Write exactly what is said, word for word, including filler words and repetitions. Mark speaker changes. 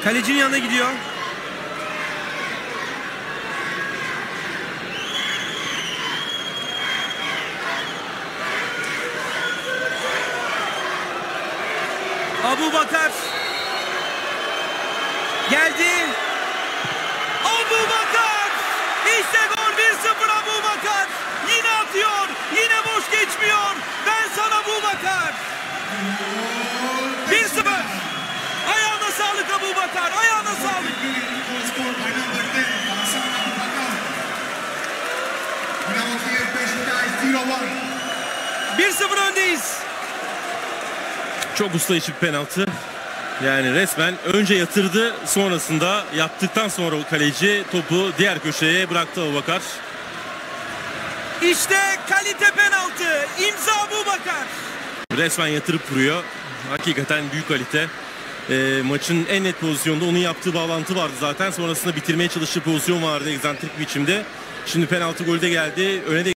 Speaker 1: Kalecinin yanına gidiyor. Abubakar geldi. Abubakar! İşte gol, bir sıfır Abubakar. Yine atıyor. Yine boş geçmiyor. Ben sana Abubakar. bir sıfır. Ayağına sağlık Abubakar. Ayağına sağlık. bir sıfır öndeyiz.
Speaker 2: Çok usta işi bir penaltı. Yani resmen önce yatırdı, sonrasında yattıktan sonra kaleci topu diğer köşeye bıraktı Abubakar.
Speaker 1: İşte kalite penaltı. İmza Abubakar.
Speaker 2: Resmen yatırıp vuruyor. Hakikaten büyük kalite. E, maçın en net pozisyonda onun yaptığı bağlantı vardı zaten. Sonrasında bitirmeye çalıştığı pozisyon vardı egzantrik bir biçimde. Şimdi penaltı golü de geldi. Öne de